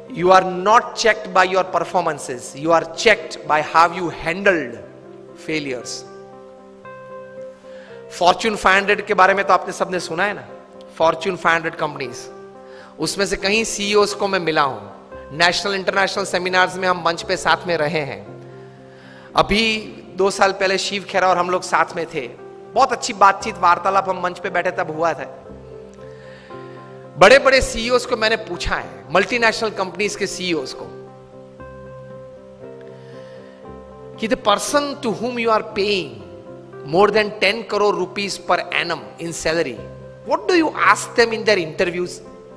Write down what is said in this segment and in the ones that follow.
You are not checked by your performances. You are checked by how you handled failures. Fortune 500 के बारे में तो आपने सबने सुना है ना, Fortune 500 कंपनीज, उसमें से कहीं CEOs को मैं मिला हूं, नेशनल इंटरनेशनल सेमिनार्स में हम मंच पे साथ में रहे हैं। अभी 2 साल पहले शिव खेरा और हम लोग साथ में थे, बहुत अच्छी बातचीत वार्तालाप हम मंच पे बैठे तब हुआ था। बड़े बड़े सीईओस को मैंने पूछा है, मल्टीनेशनल कंपनीज के सीईओस को, कि the person to whom you are paying more than 10 crore rupees per annum in salary, what do you ask them in their interviews?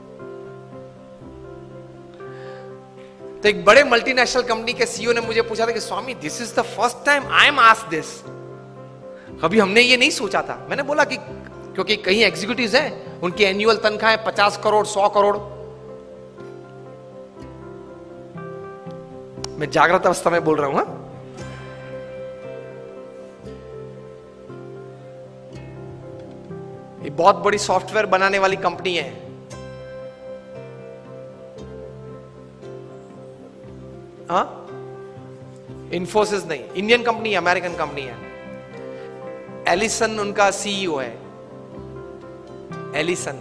तो एक बड़े मल्टीनेशनल कंपनी के सीईओ ने मुझे पूछा था कि Swami this is the first time I am asked this, कभी हमने ये नहीं सोचा था। मैंने बोला कि क्योंकि कई एग्जीक्यूटिव्स हैं, उनकी एनुअल तनख्वाह है 50 करोड़ 100 करोड़। मैं जागृत अवस्था में बोल रहा हूं। ये बहुत बड़ी सॉफ्टवेयर बनाने वाली कंपनी है, हाँ, इन्फोसिस नहीं, इंडियन कंपनी है, अमेरिकन कंपनी है। एलिसन उनका सीईओ है, एलिसन।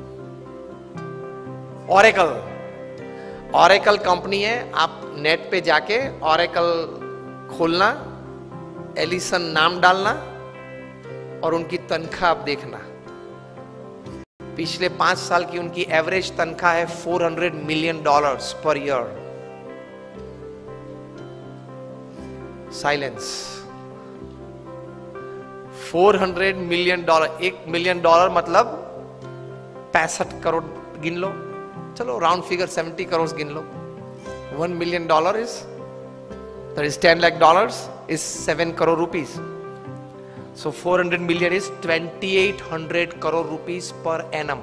ऑरेकल कंपनी है, आप नेट पे जाके ऑरेकल खोलना, एलिसन नाम डालना और उनकी तनख्वाह आप देखना। पिछले 5 साल की उनकी एवरेज तनख्वाह है $400 million per year. Silence. $400 million, $1 million मतलब 65 करोड़ गिन लो, चलो राउंड फिगर 70 करोड़ गिन लो। $1 million is, that is $10 lakh is 7 crore rupees. So 400 million is 2800 crore rupees per annum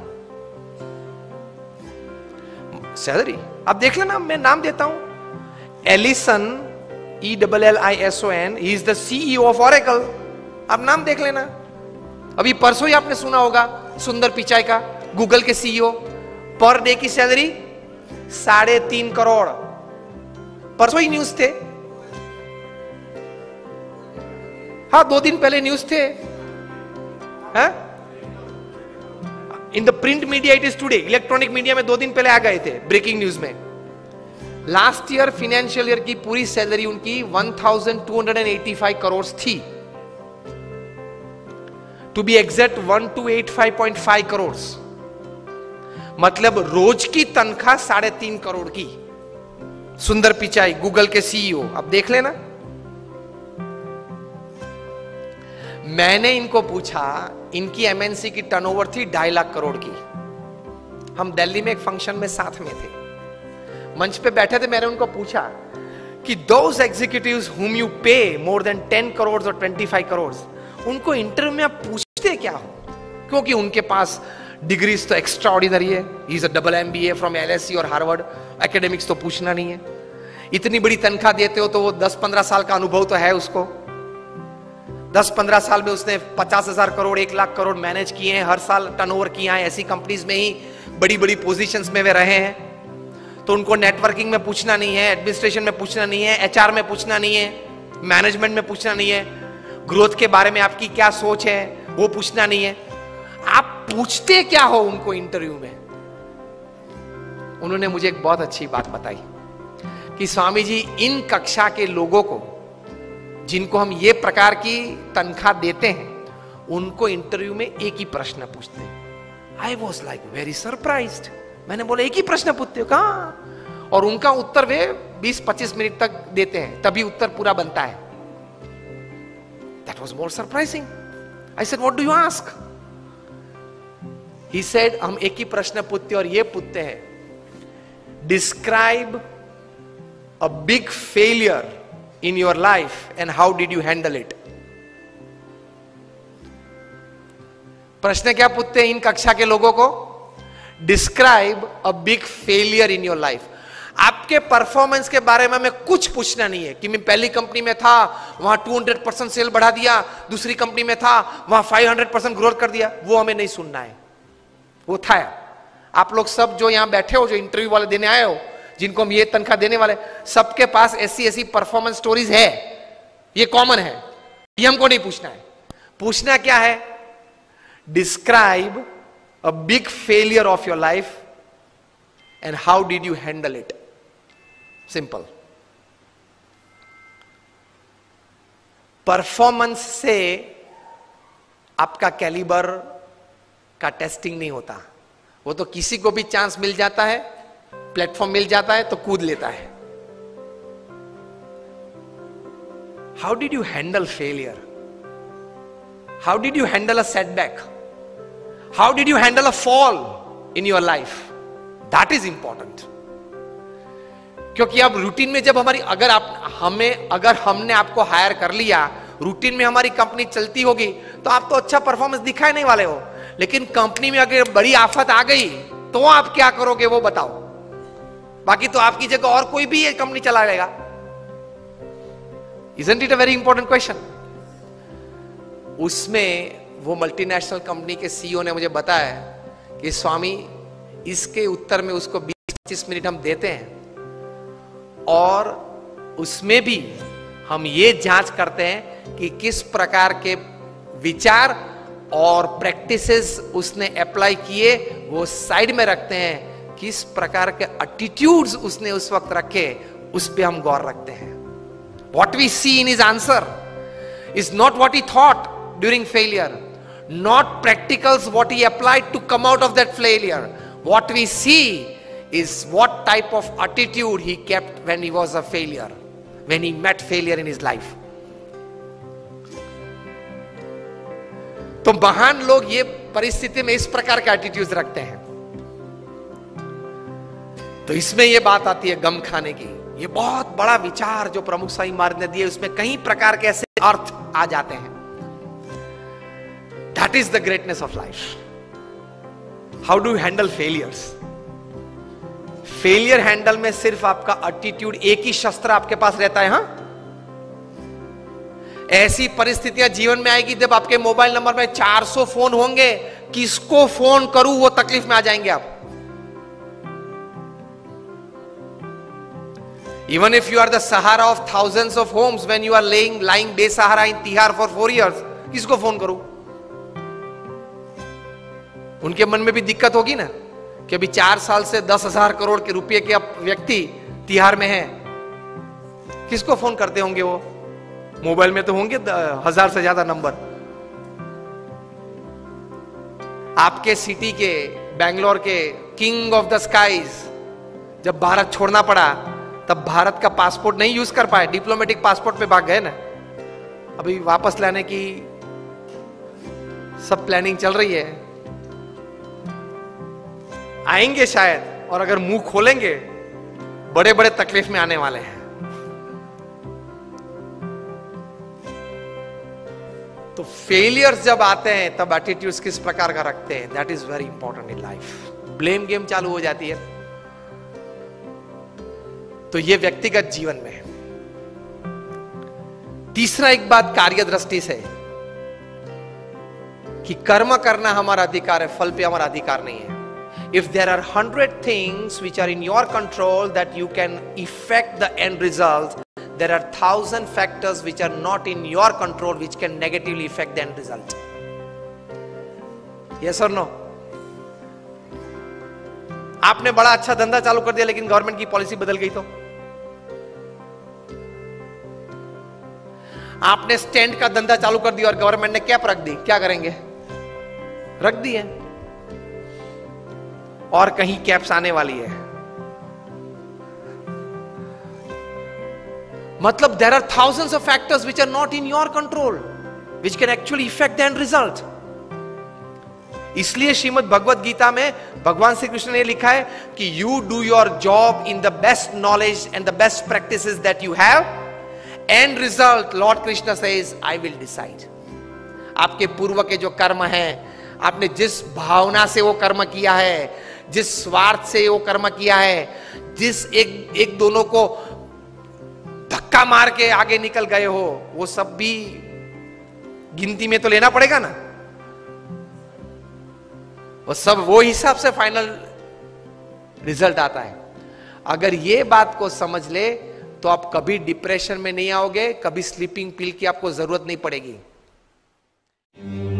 salary. अब देख लेना, मैं नाम देता हूं, Ellison, ELLISON, he is the CEO of Oracle। अब नाम देख लेना। अभी परसों ही आपने सुना होगा सुंदर पिचाई का, गूगल के सीईओ, पर डे की सैलरी 3.5 करोड़। परसों ही न्यूज थे, हाँ 2 दिन पहले न्यूज थे। In the print media it is today, electronic media में 2 दिन पहले आ गए थे ब्रेकिंग न्यूज में। लास्ट ईयर फाइनेंशियल ईयर की पूरी सैलरी उनकी 1285 करोड़ थी, टू बी एग्जैक्ट 1285.5 करोड़, मतलब रोज की तनख्वाह 3.5 करोड़ की। सुंदर पिचाई, गूगल के सीईओ, अब देख लेना। मैंने इनको पूछा, इनकी एमएनसी की टर्नओवर थी 2.5 लाख करोड़ की। हम दिल्ली में एक फंक्शन में साथ में थे, मंच पे बैठे थे। मैंने उनको पूछा कि दोज एग्जीक्यूटिव्स हुम यू पे मोर देन 10 करोड़ और 25 करोड़, उनको इंटरव्यू में आप पूछते क्या हो? क्योंकि उनके पास डिग्रीज तो एक्स्ट्राऑर्डिनरी है, he is a double MBA from LSE और हार्वर्ड, एकेडमिक्स तो पूछना नहीं है। इतनी बड़ी तनख्वाह देते हो तो वो 10-15 साल का अनुभव तो है उसको। 10-15 साल में उसने 50,000 करोड़ 1 लाख करोड़ मैनेज किए हैं, हर साल टर्नओवर किया है, ऐसी कंपनीज में ही बड़ी बड़ी पोजीशंस में वे रहे हैं। तो उनको नेटवर्किंग में पूछना नहीं है, एडमिनिस्ट्रेशन में पूछना नहीं है, HR में पूछना नहीं है, मैनेजमेंट में पूछना नहीं है, ग्रोथ के बारे में आपकी क्या सोच है वो पूछना नहीं है। आप पूछते क्या हो उनको इंटरव्यू में? उन्होंने मुझे एक बहुत अच्छी बात बताई कि स्वामी जी, इन कक्षा के लोगों को जिनको हम ये प्रकार की तनख्वाह देते हैं, उनको इंटरव्यू में एक ही प्रश्न पूछते हैं। I was like very surprised. मैंने बोला एक ही प्रश्न पूछते हो? कहां? और उनका उत्तर वे 20-25 मिनट तक देते हैं, तभी उत्तर पूरा बनता है। That was more surprising. I said, what do you ask? He said, हम एक ही प्रश्न पूछते और ये पूछते हैं, describe a big failure in your life and how did you handle it? प्रश्न क्या पूछते हैं इन कक्षा के लोगों को? Describe a big failure in your life. आपके परफॉर्मेंस के बारे में हमें कुछ पूछना नहीं है कि मैं पहली कंपनी में था, वहां 200% सेल बढ़ा दिया, दूसरी कंपनी में था, वहां 500% ग्रोथ कर दिया, वो हमें नहीं सुनना है। वो था, आप लोग सब जो यहां बैठे हो, जो इंटरव्यू वाले देने आए हो, जिनको हम ये तनख्वाह देने वाले, सबके पास ऐसी ऐसी परफॉर्मेंस स्टोरीज है, ये कॉमन है, ये हमको नहीं पूछना है। पूछना क्या है? Describe a big failure of your life and how did you handle it. Simple. Performance से आपका कैलिबर का टेस्टिंग नहीं होता, वो तो किसी को भी चांस मिल जाता है, प्लेटफॉर्म मिल जाता है तो कूद लेता है। How did you handle failure? How did you handle a setback? How did you handle a fall in your life? That is important. क्योंकि अब रूटीन में जब हमारी, अगर हमने आपको हायर कर लिया, रूटीन में हमारी कंपनी चलती होगी, तो आप तो अच्छा परफॉर्मेंस दिखाए नहीं वाले हो। लेकिन कंपनी में अगर बड़ी आफत आ गई तो आप क्या करोगे वो बताओ। बाकी तो आपकी जगह और कोई भी ये कंपनी चला लेगा। Isn't it a very important question? उसमें वो मल्टीनेशनल कंपनी के सीईओ ने मुझे बताया कि स्वामी, इसके उत्तर में उसको 20-25 मिनट हम देते हैं और उसमें भी हम ये जांच करते हैं कि किस प्रकार के विचार और प्रैक्टिसेस उसने अप्लाई किए, वो साइड में रखते हैं। किस प्रकार के एटीट्यूड्स उसने उस वक्त रखे, उस पे हम गौर रखते हैं। What we see in his answer is not what he thought during failure, not practicals what he applied to come out of that failure. What we see is what type of attitude he kept when he was a failure, when he met failure in his life. तो महान लोग ये परिस्थिति में इस प्रकार के attitudes रखते हैं। तो इसमें ये बात आती है गम खाने की। ये बहुत बड़ा विचार जो प्रमुख स्वामी महाराज ने दिए, उसमें कई प्रकार के ऐसे अर्थ आ जाते हैं। That is the greatness of life. How do you handle failures? Failure handle में सिर्फ आपका एटीट्यूड, एक ही शस्त्र आपके पास रहता है। हां, ऐसी परिस्थितियां जीवन में आएगी जब आपके मोबाइल नंबर में 400 फोन होंगे, किसको फोन करूं वो तकलीफ में आ जाएंगे आप। Even if you are the Sahara of thousands of homes, when you are lying बेसहारा in तिहार for 4 years, किसको फोन करूं? उनके मन में भी दिक्कत होगी ना कि अभी 4 साल से 10,000 करोड़ के रुपए के व्यक्ति तिहार में हैं, किसको फोन करते होंगे वो? मोबाइल में तो होंगे 1000 से ज्यादा नंबर। आपके सिटी के, बैंगलोर के किंग ऑफ द स्काईज जब भारत छोड़ना पड़ा, तब भारत का पासपोर्ट नहीं यूज कर पाए, डिप्लोमेटिक पासपोर्ट पे भाग गए ना। अभी वापस लाने की सब प्लानिंग चल रही है, आएंगे शायद, और अगर मुंह खोलेंगे बड़े बड़े तकलीफ में आने वाले हैं। तो फेलियर्स जब आते हैं तब एटीट्यूड्स किस प्रकार का रखते हैं, that is very important in life. Blame game चालू हो जाती है। तो ये व्यक्तिगत जीवन में है। तीसरा एक बात कार्य दृष्टि से कि कर्म करना हमारा अधिकार है, फल पे हमारा अधिकार नहीं है। If there are 100 things which are in your control that you can effect the end result, देयर आर 1000 factors which are not in your control which can negatively effect the end result. Yes और no? आपने बड़ा अच्छा धंधा चालू कर दिया लेकिन गवर्नमेंट की पॉलिसी बदल गई तो? आपने स्टैंड का धंधा चालू कर दिया और गवर्नमेंट ने कैप रख दी, क्या करेंगे? रख दी है, और कहीं कैप्स आने वाली है। मतलब there are thousands of factors which are not in your control which can actually effect the end result. इसलिए श्रीमद् भगवद गीता में भगवान श्री कृष्ण ने लिखा है कि you do your job in the best knowledge and the best practices that you have, and result Lord Krishna says I will decide. आपके पूर्व के जो कर्म हैं, आपने जिस भावना से वो कर्म किया है, जिस स्वार्थ से वो कर्म किया है, जिस एक दोनों को धक्का मार के आगे निकल गए हो, वो सब भी गिनती में तो लेना पड़ेगा ना। वो सब वो हिसाब से फाइनल रिजल्ट आता है। अगर ये बात को समझ ले तो आप कभी डिप्रेशन में नहीं आओगे, कभी स्लीपिंग पिल की आपको जरूरत नहीं पड़ेगी।